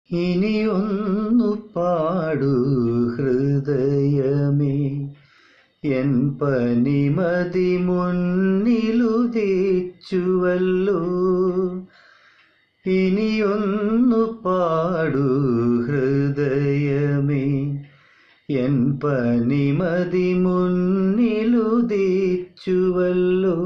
ഇനിയൊന്നു പാടൂ ഹൃദയമേ, എൻ പനിമതി മുന്നിലുദിച്ചുവല്ലോ. ഇനിയൊന്നു പാടൂ ഹൃദയമേ, എൻ പനിമതി മുന്നിലുദിച്ചുവല്ലോ.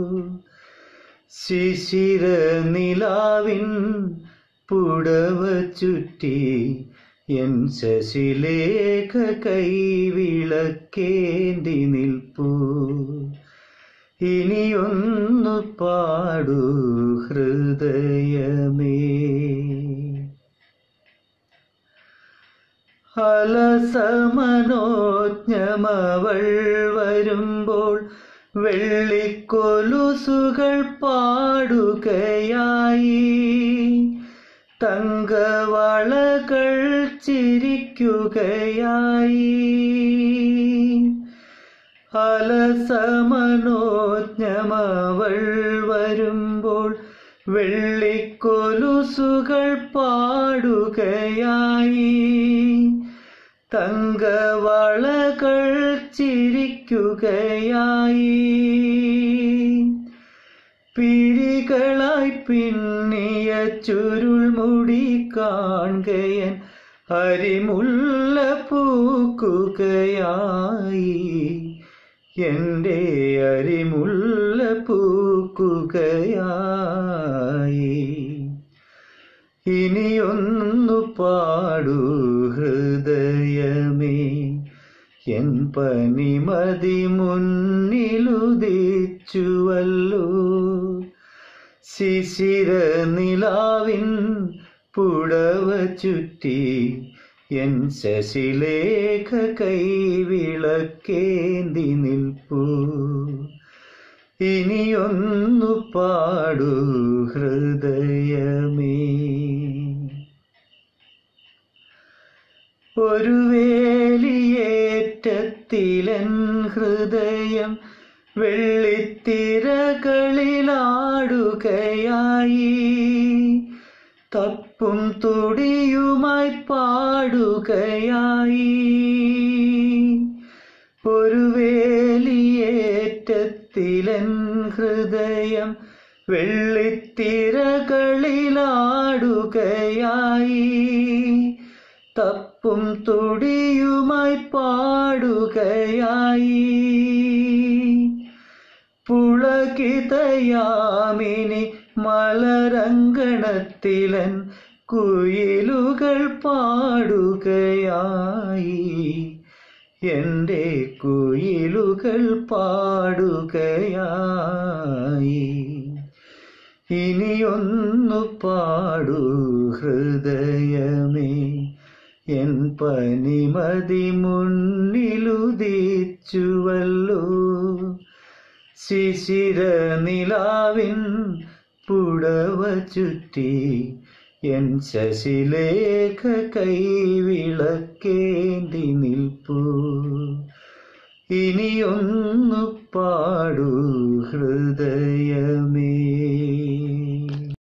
ശിശിരനിലാവിൻ പുടവ ചുറ്റി എൻ ശശിലേഖ കൈവിളക്കേന്തി നിൽപ്പൂ. ഇനിയൊന്നു പാടൂ ഹൃദയമേ. അലസമനോജ്ഞമവൾ വരുമ്പോൾ വെള്ളിക്കൊലുസുകൾ പാടുകയായി, തങ്കവളകൾ ചിരിക്കുകയായി. അലസമനോജ്ഞമവൾ വരുമ്പോൾ വെള്ളിക്കൊലുസുകൾ പാടുകയായി, തങ്കവളകൾ ചിരിക്കുകയായി. പിരികളായി പിന്നിയ ചുരുൾമുടി കാൺകയൻ അരിമുല്ല പൂക്കുകയായി, എൻ്റെ അരിമുല്ല പൂക്കുകയായി. ഇനിയൊന്നു പാടൂ ഹൃദയമേ, എൻ പനിമതി മുന്നിലുദിച്ചുവല്ലോ. ശിശിരനിലാവിൻ പുടവ ചുറ്റി എൻ ശശിലേഖ കൈവിളക്കേന്തി നിൽപ്പൂ. ഇനിയൊന്നു പാടൂ ഹൃദയമേ. ഒരു വേലിയേറ്റത്തിലൻ ഹൃദയം വെള്ളിത്തിരകളിലാടുകയായി, തപ്പും തുടിയുമായി പാടുകയായി. ഒരു വേലിയേറ്റത്തിലൻ ഹൃദയം വെള്ളിത്തിരകളിലാടുകയായി, തപ്പും തുടിയുമായി പാടുകയായി. പുളകിതയാമിനി മലരങ്കണത്തിലൻ കുയിലുകൾ പാടുകയായി, എൻ്റെ കുയിലുകൾ പാടുകയായി. ഇനിയൊന്നു പാടൂ ഹൃദയമേ, എൻ പനിമതി മുന്നിലുദിച്ചുവല്ലോ. ശിശിരനിലാവിൻ പുടവ ചുറ്റി എൻ ശശിലേഖ കൈവിളക്കേന്തി നിൽപ്പൂ. ഇനിയൊന്നു പാടൂ ഹൃദയമേ.